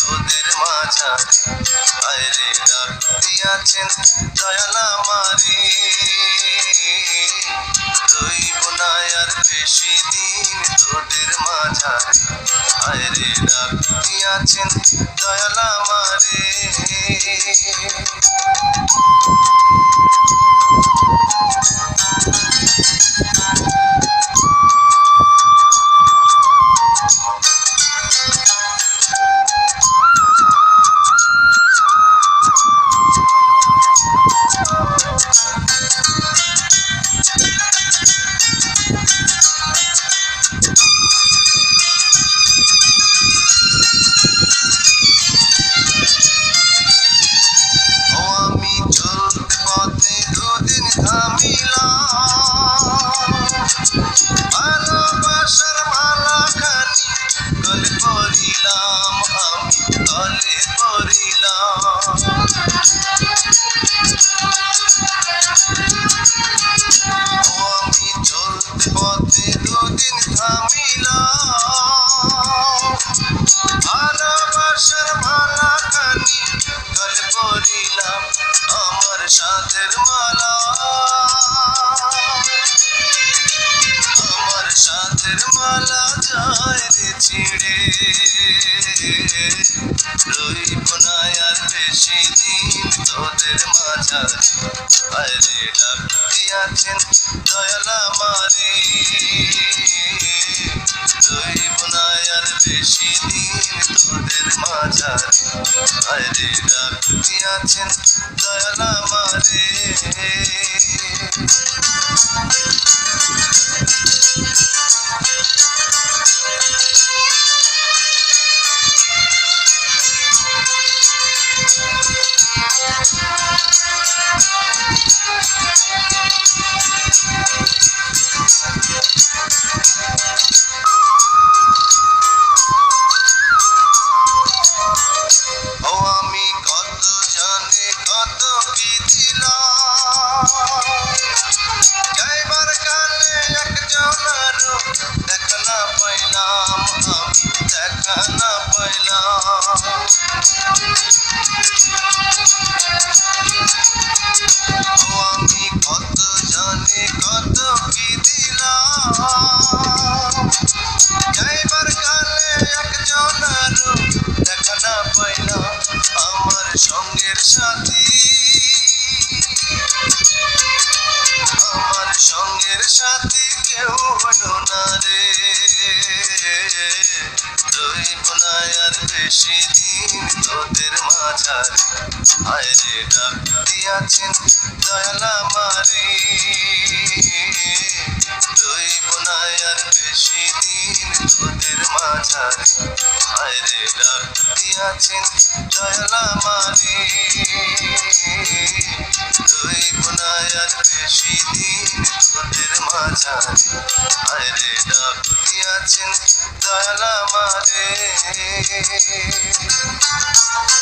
তোদের মাঝারে আয়রে ডাক দিয়াছেন দয়াল আমারে রইব না আর বেশি দিন তোদের মাঝারে আয়রে ডাক দিয়াছেন দয়াল আমারে ভালোবাসার মালাখানি গলে পড়িলাম আমি গলে পড়িলাম আমি চলতে পথে দুদিন থামিলাম ভালোবাসার মালাখানি গলে পড়িলাম আমার সাধের মালা আমার সাধের মালা যায় রে ছিড়ে রইব না আর বেশি দিন তোদের মাঝারে আয়রে ডাক দিয়াছেন দয়াল আমারে রইব না আর বেশি দিন তোদের মাঝারে আয়রে ডাক দিয়াছেন দয়াল আমারে আমি কত জানি কত কি দিলাম যাইবার কালে একজনের দেখা না পাইলাম আমি দেখা না পাইলাম আমি কত জানি কত কি দিলাম যাইবার কালে একজনের দেখা না পাইলাম আমার সঙ্গের সাথী আমার সঙ্গের সাথী কেউ হলো না রে রইব না আর বেশি দিন তোদের মাঝারে আয়রে ডাক দিয়াছেন দয়াল আমারে রইব না আর বেশি দিন তোদের মাঝারে আয়রে ডাক দিয়াছেন দয়াল আমারে রইব না আর বেশি দিন তোদের মাঝারে আয়রে ডাক দিয়াছেন দয়াল আমারে